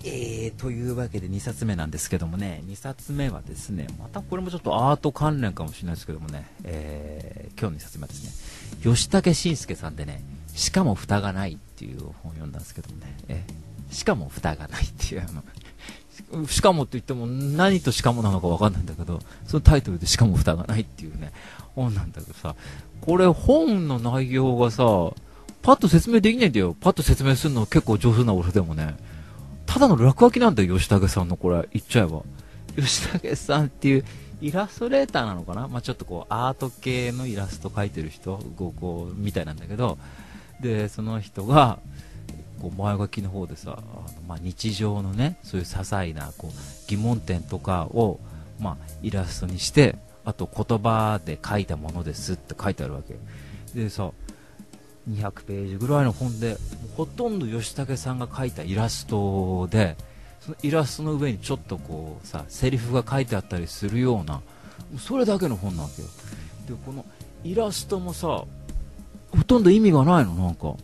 というわけで2冊目なんですけどもね、2冊目はですね、またこれもちょっとアート関連かもしれないですけどもね、今日の2冊目はですね、吉武慎介さんでね、しかも蓋がないっていう本を読んだんですけどもね、しかも蓋がないっていうしかもって言っても何としかもなのか分かんないんだけど、そのタイトルでしかも蓋がないっていうね、本なんだけどさ、これ本の内容がさ、パッと説明できないんだよ。パッと説明するの結構上手な俺でもね、ただの落書きなんだよ、吉武さんの。これ言っちゃえば吉武さんっていうイラストレーターなのかな、ちょっとこうアート系のイラスト描いてる人こうみたいなんだけど、でその人がこう前書きの方でさ、日常のね、そういう些細なこう疑問点とかを、イラストにして、あと言葉で書いたものですって書いてあるわけでさ、200ページぐらいの本でほとんど吉武さんが描いたイラストで、そのイラストの上にちょっとこうさ、セリフが書いてあったりするような、それだけの本なわけよ。でこのイラストもさ、ほとんど意味がないの。なんか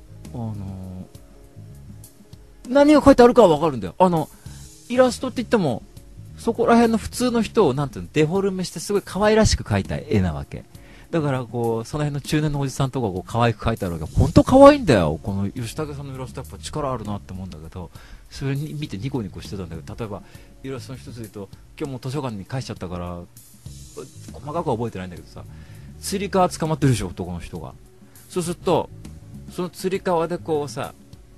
何が書いてあるかは分かるんだよ。イラストって言ってもそこら辺の普通の人をなんていうの、デフォルメしてすごい可愛らしく描いた絵なわけだから、こうその辺の中年のおじさんとかこう可愛く描いてあるわけ。本当可愛いんだよ、この吉武さんのイラスト。やっぱ力あるなって思うんだけど、それに見てニコニコしてたんだけど、例えばイラストの一つで言うと、今日も図書館に返しちゃったから細かくは覚えてないんだけどさ、つり革捕まってるでしょ、男の人が。そうするとそのつり革でこうさ、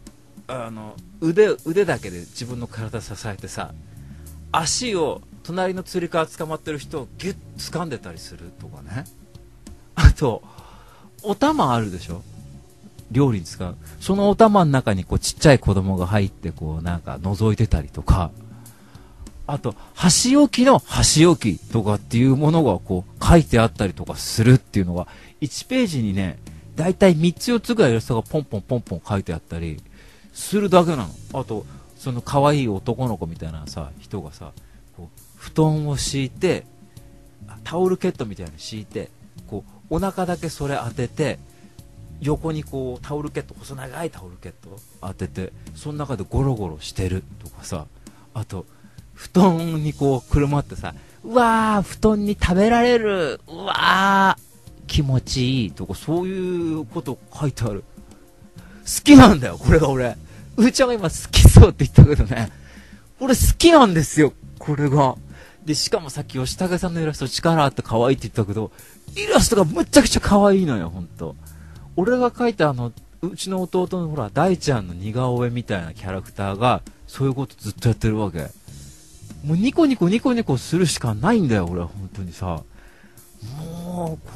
腕だけで自分の体支えてさ、足を隣のつり革捕まってる人をギュッ掴んでたりするとかね。あとお玉あるでしょ、料理に使う。そのお玉の中にこうちっちゃい子供が入ってこうなんか覗いてたりとか、あと箸置きの箸置きとかっていうものがこう書いてあったりとかするっていうのが、1ページにね、だいたい3つ4つぐらいイラストがポンポンポンポン書いてあったりするだけなの。あとその可愛い男の子みたいなさ人がさ、こう布団を敷いて、タオルケットみたいなの敷いて、こうお腹だけそれ当てて、横にこうタオルケット、細長いタオルケットを当てて、その中でゴロゴロしてるとかさ、あと布団にこうくるまってさ、うわー布団に食べられる、うわー気持ちいいとか、そういうこと書いてある。好きなんだよこれが。俺うーちゃんが今好きそうって言ったけどね、俺好きなんですよこれが。でしかもさっき吉武さんのイラスト力あって可愛いって言ったけど、イラストがむちゃくちゃ可愛いのよ。ほんと俺が描いたうちの弟のほら大ちゃんの似顔絵みたいなキャラクターがそういうことずっとやってるわけ。もうニコニコニコニコするしかないんだよ俺は本当にさ。もう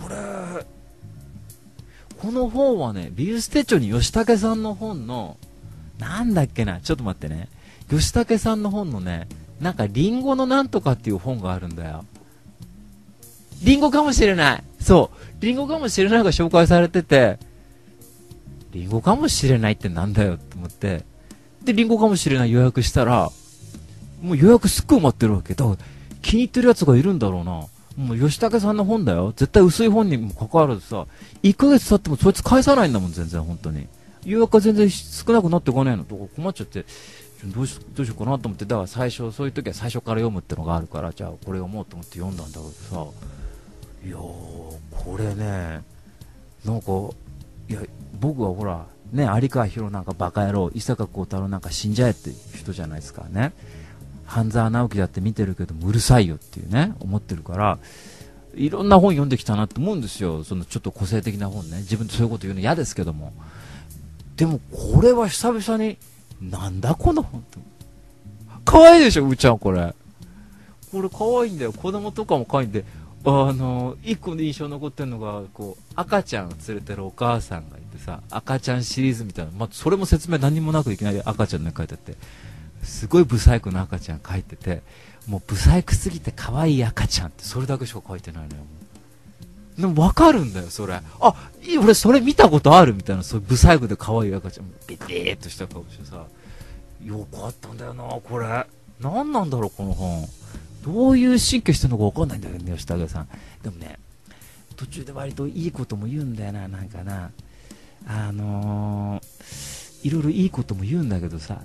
この本はね、美術手帳に吉武さんの本のなんだっけな、ちょっと待ってね、吉武さんの本のね、なんかリンゴのなんとかっていう本があるんだよ。リンゴかもしれない、そうリンゴかもしれないが紹介されてて、リンゴかもしれないってなんだよと思って、でリンゴかもしれない予約したら、もう予約すっごい埋まってるわけだから、気に入ってるやつがいるんだろうな。もう吉武さんの本だよ、絶対薄い本にもかかわらずさ、1ヶ月経ってもそいつ返さないんだもん全然。本当に予約が全然少なくなってこないのとか困っちゃって、どうしようかなと思って、だから最初そういう時は最初から読むってのがあるから、じゃあこれ読もうと思って読んだんだけどさ、いやーこれね、なんかいや僕はほらね、有川博なんかバカ野郎、伊坂幸太郎なんか死んじゃえって人じゃないですかね。半沢直樹だって見てるけどうるさいよっていうね思ってるから、いろんな本読んできたなって思うんですよ。そのちょっと個性的な本ね、自分でそういうこと言うの嫌ですけども、でもこれは久々に、なんだこの本って可愛いでしょうーちゃん。これ可愛いんだよ。子供とかも可愛いんで、一個で印象残ってるのが、こう赤ちゃんを連れてるお母さんがいてさ、赤ちゃんシリーズみたいな、それも説明何もなくいきなり赤ちゃんの書いてあって、すごいブサイクな赤ちゃん書いてて、もうブサイクすぎて可愛い赤ちゃんってそれだけしか書いてないのよ。でも分かるんだよそれ。俺それ見たことあるみたいな、そういうブサイクで可愛い赤ちゃん、ビビーっとした顔してさ、よかったんだよなこれ。何なんだろうこの本、どういう神経してるのか分かんないんだけどね、吉武さん。でもね、途中で割といいことも言うんだよな、なんかな、いろいろいいことも言うんだけどさ、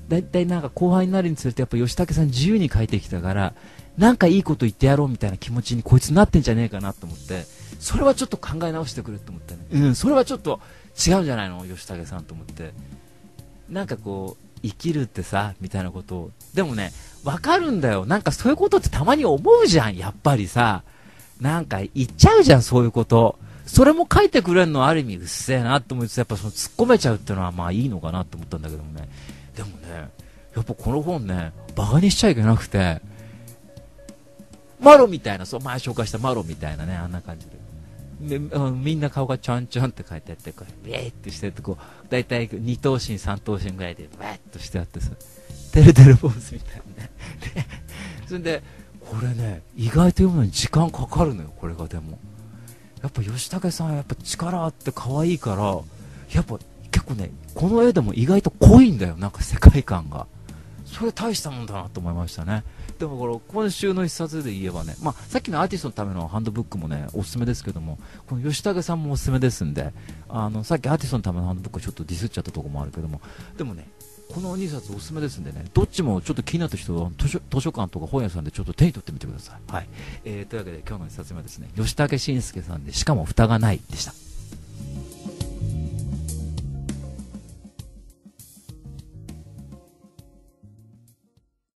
だいたいなんか後輩になるにつれてやっぱ吉武さん自由に書いてきたからなんかいいこと言ってやろうみたいな気持ちにこいつなってんじゃねえかなと思って、それはちょっと考え直してくれと思ってね、それはちょっと違うんじゃないの吉武さんと思って、なんかこう生きるってさみたいなことを、でもねわかるんだよ、なんかそういうことってたまに思うじゃん、やっぱりさ、なんか言っちゃうじゃんそういうこと、それも書いてくれるのはある意味うっせえなと思って、やっぱその突っ込めちゃうっていうのはまあいいのかなと思ったんだけどもね、でもねやっぱこの本ねバカにしちゃいけなくて、マロみたいな、そう前紹介したマロみたいなね、あんな感じでみんな顔がちょんちょんって書いてあって、こうビエーってしてるとこうだいたい2頭身3頭身ぐらいでバーッとしてあってさ、てるてる坊主みたいなねそれでこれね意外と読むのに時間かかるのよ、これが。でもやっぱ吉武さんやっぱ力あって可愛いから、やっぱ結構ねこの絵でも意外と濃いんだよ、なんか世界観が。それ大したもんだなと思いましたね。でもこれ今週の一冊で言えばね、まあ、さっきのアーティストのためのハンドブックもねおすすめですけども、この吉武さんもおすすめですんで、さっきアーティストのためのハンドブックはちょっとディスっちゃったところもあるけども、でもねこの2冊おすすめですんでね、どっちもちょっと気になった人は図書館とか本屋さんでちょっと手に取ってみてください。はい、というわけで今日の1冊目はですね、吉武慎介さんでしかも蓋がないでした。